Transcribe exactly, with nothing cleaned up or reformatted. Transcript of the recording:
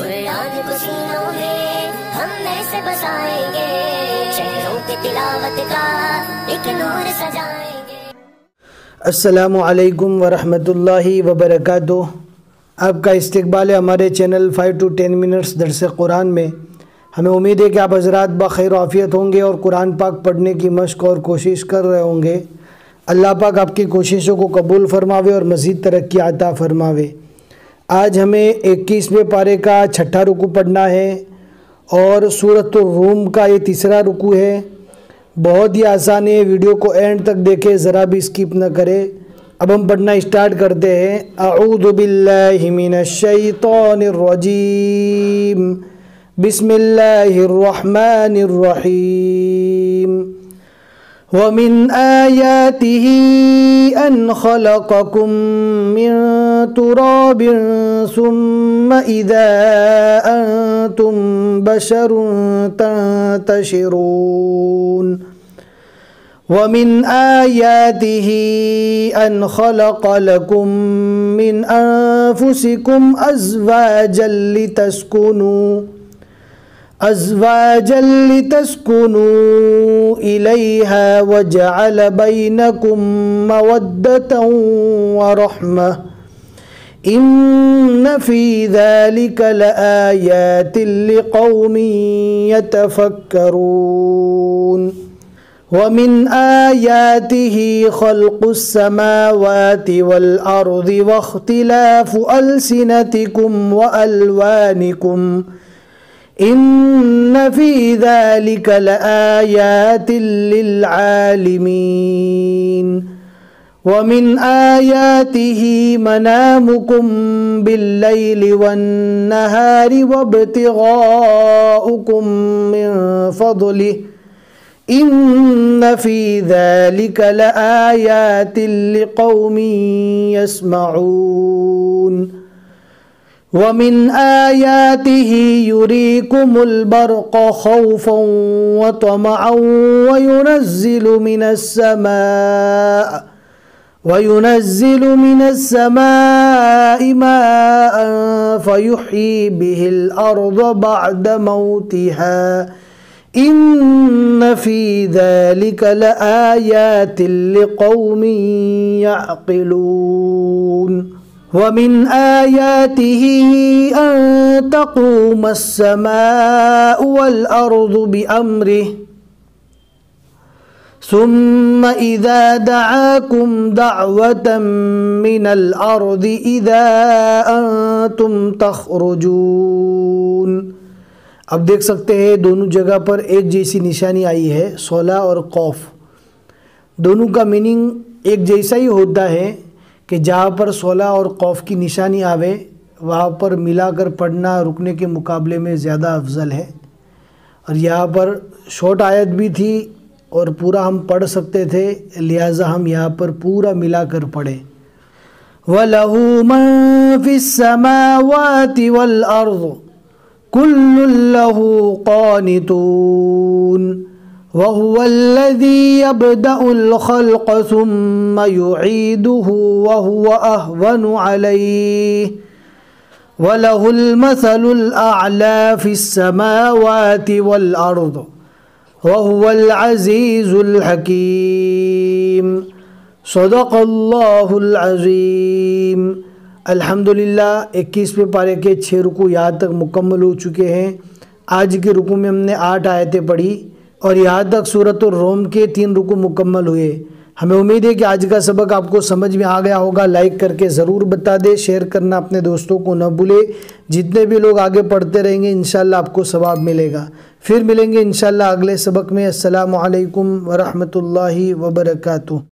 قرآن کو سینوں میں ہم ایسے بسائیں گے، شہروں کی تلاوت کا ایک نور سجائیں گے۔ السلام علیکم ورحمۃ اللہ وبرکاتہ۔ آپ کا استقبال ہے ہمارے channel five two ten minutes درس قرآن میں۔ ہمیں امید ہے کہ آپ حضرات بخیر و عافیت ہوں گے اور قرآن پاک پڑھنے کی مشق اور کوشش کر رہے ہوں گے۔ اللہ پاک آپ کی کوششوں کو قبول فرماوے اور مزید ترقی عطا فرماوے۔ آج ہمیں اکیسویں پارے کا چھٹا رکوع پڑھنا ہے اور سورۃ الروم کا یہ تیسرا رکوع ہے۔ بہت ہی آسان ہے، ویڈیو کو اینڈ تک دیکھیں، ذرا بھی اسکپ نہ کرے۔ اب ہم پڑھنا اسٹارٹ کرتے ہیں۔ اعوذ باللہ من الشیطان الرجیم، بسم اللہ الرحمن الرحیم۔ وَمِنْ آيَاتِهِ أَنْ خَلَقَكُم مِّن تُرَابٍ ثُمَّ إِذَا أَنْتُمْ بَشَرٌ تَنْتَشِرُونَ وَمِنْ آيَاتِهِ أَنْ خَلَقَ لَكُم مِّنْ أَنفُسِكُمْ أَزْوَاجًا لِتَسْكُنُوا أزواجا لتسكنوا إليها وجعل بينكم مودة ورحمة إن في ذلك لآيات لقوم يتفكرون ومن آياته خلق السماوات والأرض واختلاف ألسنتكم وألوانكم إن في ذلك لآيات للعالمين ومن آياته منامكم بالليل والنهار وابتغاؤكم من فضله إن في ذلك لآيات لقوم يسمعون ومن آياته يريكم البرق خوفا وطمعا وينزل من السماء وينزل من السماء ماء فيحيي به الأرض بعد موتها إن في ذلك لآيات لقوم يعقلون ومن آياته أن تقوم السماء والأرض بأمره ثم إذا دعاكم دعوة من الأرض إذا أنتم تخرجون۔ اب دیکھ سکتے ہیں دونوں جگہ پر ایک جیسی نشانی آئی ہے، صلہ اور قوف۔ دونوں کا میننگ ایک جیسا ہی ہوتا ہے کہ جہاں پر صلہ اور قوف کی نشانی آوے وہاں پر ملا کر پڑھنا رکنے کے مقابلے میں زیادہ افضل ہے۔ اور یہاں پر شارٹ آیت بھی تھی اور پورا ہم پڑھ سکتے تھے، لہٰذا ہم یہاں پر پورا ملا کر پڑھیں۔ وَلَهُ مَن فِي السَّمَاوَاتِ وَالْأَرْضِ كُلٌّ لَّهُ قَانِتُونَ وَهُوَ الَّذِي يَبْدَأُ الْخَلْقَ ثُمَّ يُعِيدُهُ وَهُوَ أَهْوَنُ عَلَيْهِ وَلَهُ الْمَثَلُ الْأَعْلَى فِي السَّمَاوَاتِ وَالْأَرْضِ وَهُوَ الْعَزِيزُ الْحَكِيمُ صدق اللہ العظیم۔ الحمدللہ اکیسویں پارے کے چھ رکوع یہاں تک مکمل ہو چکے ہیں۔ آج کے رکوع میں ہم نے آٹھ آیتیں پڑھی اور یہاں تک سورۃ الروم کے تین رکوع مکمل ہوئے۔ ہمیں امید ہے کہ آج کا سبق آپ کو سمجھ میں آ گیا ہوگا۔ لائک کر کے ضرور بتا دیں، شیئر کرنا اپنے دوستوں کو نہ بھولے۔ جتنے بھی لوگ آگے پڑھتے رہیں گے انشاءاللہ آپ کو ثواب ملے گا۔ پھر ملیں گے انشاءاللہ اگلے سبق میں۔ السلام علیکم ورحمۃ اللہ وبرکاتہ۔